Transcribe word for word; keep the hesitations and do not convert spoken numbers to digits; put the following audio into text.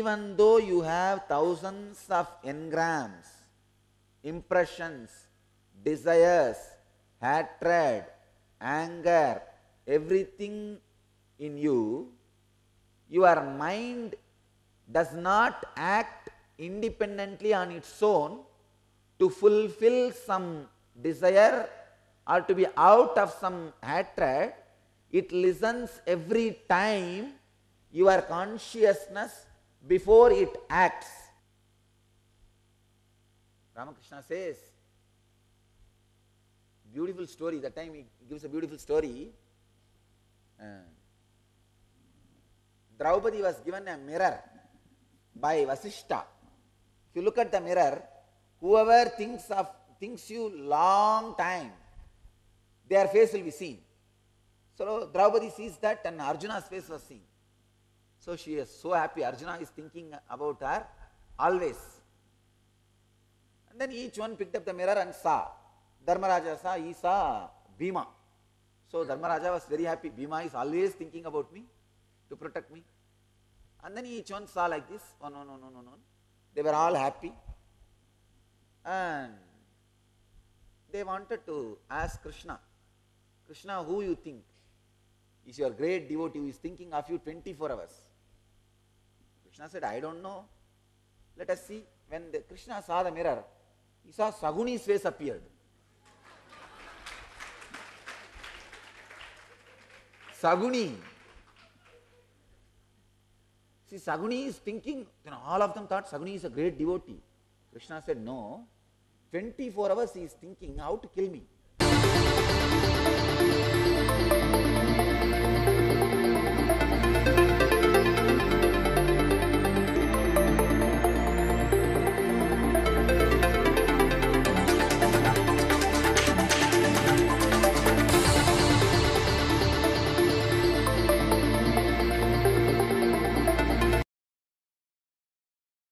even though you have thousands of engrams, impressions, desires, hatred, anger, everything in you, your mind does not act independently on its own to fulfill some desire or to be out of some hatred. It listens every time your consciousness before it acts. Ramakrishna says, beautiful story, that time he gives a beautiful story. Uh, Draupadi was given a mirror by Vasishta. If you look at the mirror, whoever thinks of thinks you long time, their face will be seen. So Draupadi sees that and Arjuna's face was seen. So she is so happy. Arjuna is thinking about her always. And then each one picked up the mirror and saw. Dharmaraja saw, he saw Bhima. So Dharmaraja was very happy. Bhima is always thinking about me, to protect me. And then each one saw like this, one, one, one, one, one, one. They were all happy. And they wanted to ask Krishna, Krishna, who you think is your great devotee who is thinking of you twenty-four hours? Krishna said, I don't know. Let us see. When the Krishna saw the mirror, he saw Saguni's face appeared. Saguni. See, Saguni is thinking, you know, all of them thought Saguni is a great devotee. Krishna said, no, twenty-four hours he is thinking how to kill me.